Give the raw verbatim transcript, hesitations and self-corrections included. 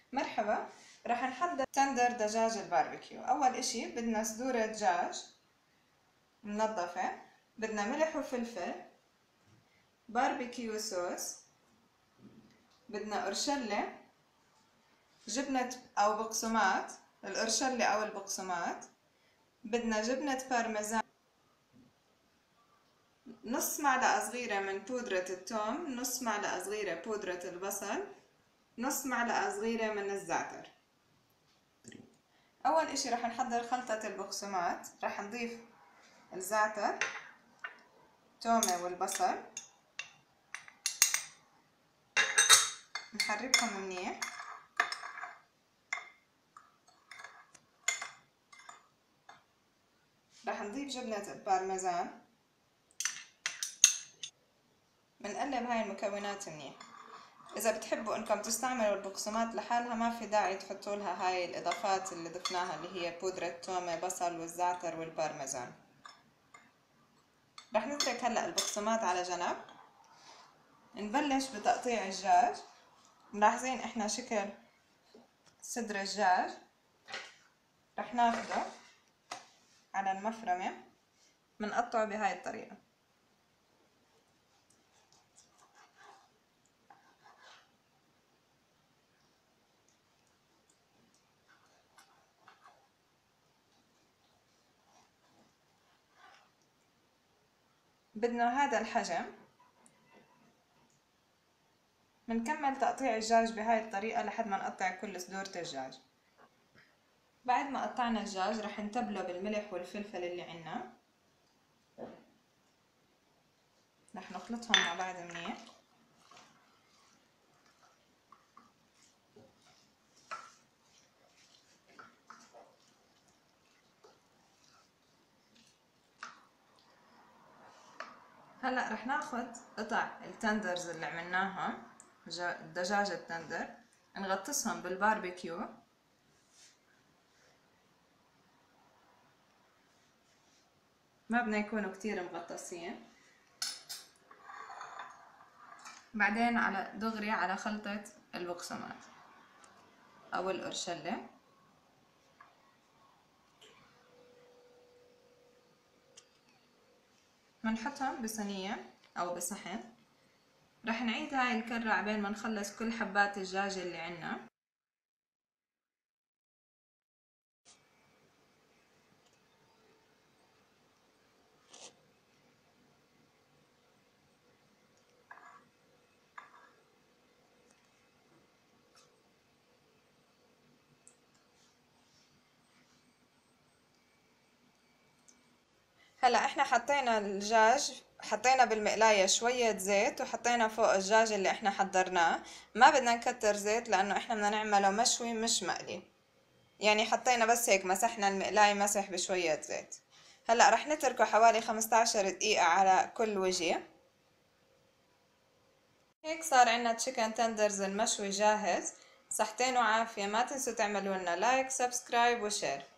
مرحبا، رح نحضر تندر دجاج الباربيكيو. اول اشي بدنا صدور دجاج منظفة، بدنا ملح وفلفل، باربيكيو صوص، بدنا قرشلة، جبنة او بقسماط، القرشلة او البقسماط، بدنا جبنة بارميزان، نص معلقة صغيرة من بودرة الثوم، نص معلقة صغيرة بودرة البصل، نص معلقة صغيرة من الزعتر. اول اشي رح نحضر خلطة البقسماط. رح نضيف الزعتر، الثومة والبصل، نحركهم منيح. رح نضيف جبنة البارميزان، بنقلب هاي المكونات منيح. اذا بتحبوا انكم تستعملوا البقسماط لحالها ما في داعي تحطوا لها هاي الاضافات اللي ضفناها اللي هي بودرة تومة بصل والزعتر والبارميزان. رح نترك هلا البقسماط على جنب. نبلش بتقطيع الدجاج. ملاحظين احنا شكل صدر الدجاج رح ناخده على المفرمة، بنقطعه بهاي الطريقة. بدنا هذا الحجم. بنكمل تقطيع الدجاج بهاي الطريقة لحد ما نقطع كل صدور الدجاج. بعد ما قطعنا الدجاج رح نتبله بالملح والفلفل اللي عنا. رح نخلطهم مع بعض منيح. هلا رح ناخد قطع التندرز اللي عملناها، الدجاج التندر، نغطسهم بالباربيكيو. ما بدنا يكونوا كتير مغطسين. بعدين على دغري على خلطة البقسماط او القرشلة. بنحطهم بصينية او بصحن. رح نعيد هاي الكرة عبين ما نخلص كل حبات الدجاج اللي عنا. هلا احنا حطينا الدجاج، حطينا بالمقلاية شوية زيت وحطينا فوق الدجاج اللي احنا حضرناه. ما بدنا نكتر زيت لانه احنا بدنا نعمله مشوي مش مقلي، يعني حطينا بس هيك مسحنا المقلاية مسح بشوية زيت. هلا رح نتركه حوالي خمسة عشر دقيقة على كل وجه. هيك صار عنا تشيكن تندرز المشوي جاهز. صحتين وعافية. ما تنسوا تعملوا لنا لايك سبسكرايب وشير.